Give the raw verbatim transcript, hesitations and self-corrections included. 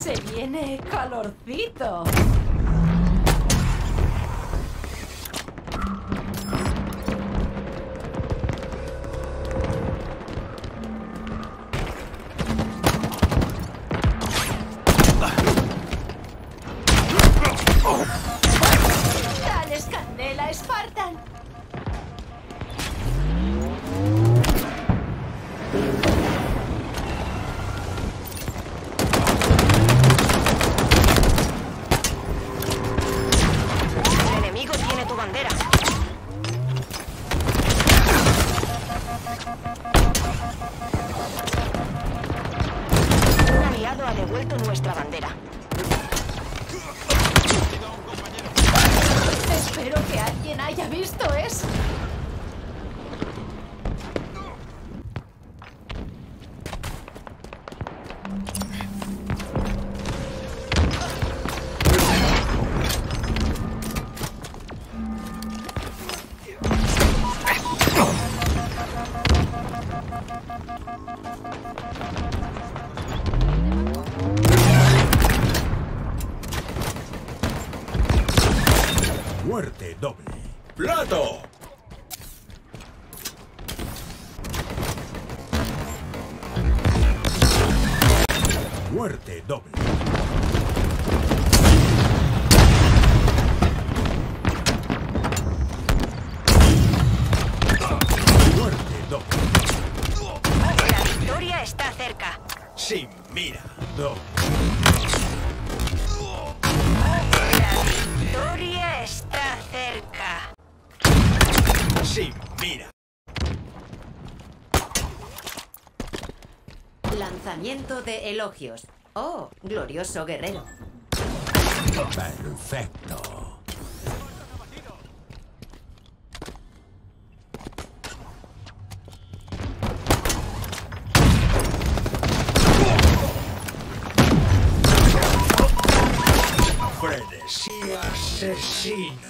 Se viene calorcito. ¡Dales candela, Spartan! El enemigo tiene tu bandera. Un aliado ha devuelto nuestra bandera. Espero que alguien haya visto eso. Muerte doble. ¡Plato! Muerte doble. Muerte doble. La victoria está cerca. Sin mira. Doble. La victoria está cerca. Sin mira. Lanzamiento de elogios. Oh, glorioso guerrero. Perfecto. Frenesí asesino.